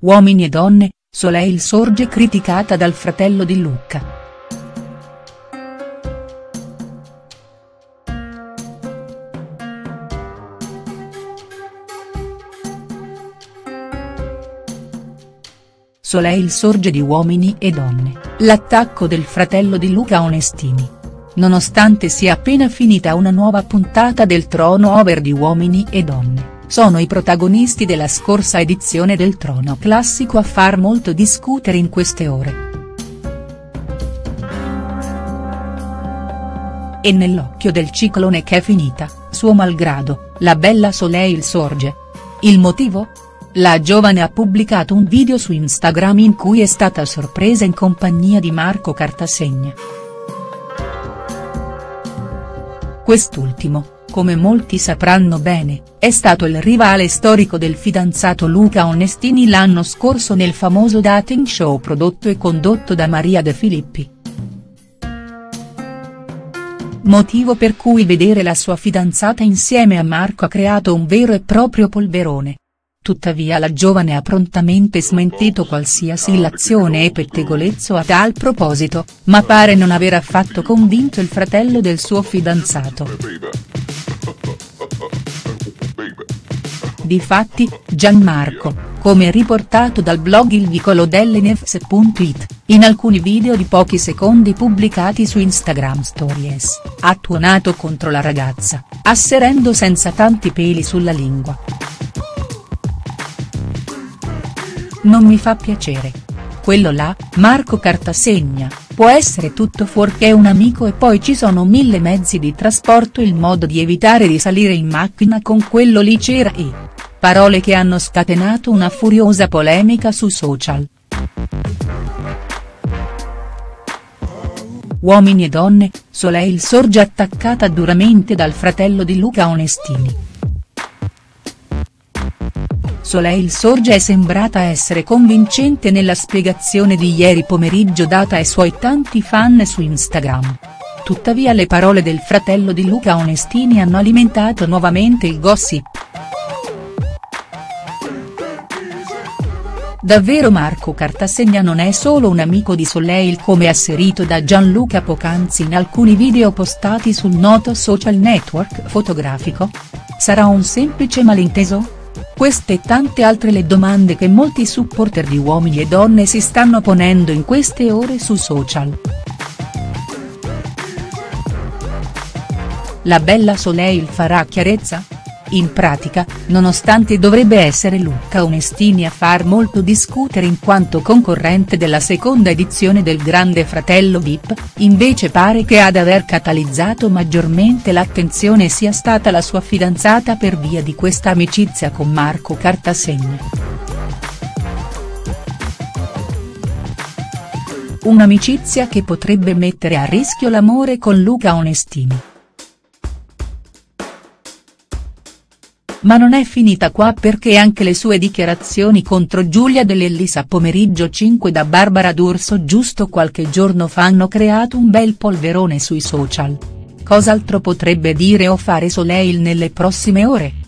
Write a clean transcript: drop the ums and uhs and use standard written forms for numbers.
Uomini e donne, Soleil sorge criticata dal fratello di Luca. Soleil sorge di Uomini e donne, l'attacco del fratello di Luca Onestini. Nonostante sia appena finita una nuova puntata del Trono Over di Uomini e donne, sono i protagonisti della scorsa edizione del Trono Classico a far molto discutere in queste ore. E nell'occhio del ciclone che è finita, suo malgrado, la bella Soleil sorge. Il motivo? La giovane ha pubblicato un video su Instagram in cui è stata sorpresa in compagnia di Marco Cartasegna. Quest'ultimo, come molti sapranno bene, è stato il rivale storico del fidanzato Luca Onestini l'anno scorso nel famoso dating show prodotto e condotto da Maria De Filippi. Motivo per cui vedere la sua fidanzata insieme a Marco ha creato un vero e proprio polverone. Tuttavia la giovane ha prontamente smentito qualsiasi illazione e pettegolezzo a tal proposito, ma pare non aver affatto convinto il fratello del suo fidanzato. Difatti, Gianmarco, come riportato dal blog Il Vicolo delle News.it, in alcuni video di pochi secondi pubblicati su Instagram Stories, ha tuonato contro la ragazza, asserendo senza tanti peli sulla lingua: "Non mi fa piacere. Quello là, Marco Cartasegna, può essere tutto fuorché un amico e poi ci sono 1000 mezzi di trasporto, il modo di evitare di salire in macchina con quello lì c'era e". Parole che hanno scatenato una furiosa polemica su social. Uomini e donne, Soleil sorge attaccata duramente dal fratello di Luca Onestini. Soleil sorge è sembrata essere convincente nella spiegazione di ieri pomeriggio data ai suoi tanti fan su Instagram. Tuttavia le parole del fratello di Luca Onestini hanno alimentato nuovamente il gossip. Davvero Marco Cartasegna non è solo un amico di Soleil come asserito da Gianluca poc'anzi in alcuni video postati sul noto social network fotografico? Sarà un semplice malinteso? Queste e tante altre le domande che molti supporter di Uomini e donne si stanno ponendo in queste ore su social. La bella Soleil farà chiarezza? In pratica, nonostante dovrebbe essere Luca Onestini a far molto discutere in quanto concorrente della seconda edizione del Grande Fratello VIP, invece pare che ad aver catalizzato maggiormente l'attenzione sia stata la sua fidanzata per via di questa amicizia con Marco Cartasegna. Un'amicizia che potrebbe mettere a rischio l'amore con Luca Onestini. Ma non è finita qua, perché anche le sue dichiarazioni contro Giulia Dell'Ellis a Pomeriggio 5 da Barbara D'Urso giusto qualche giorno fa hanno creato un bel polverone sui social. Cos'altro potrebbe dire o fare Soleil nelle prossime ore?.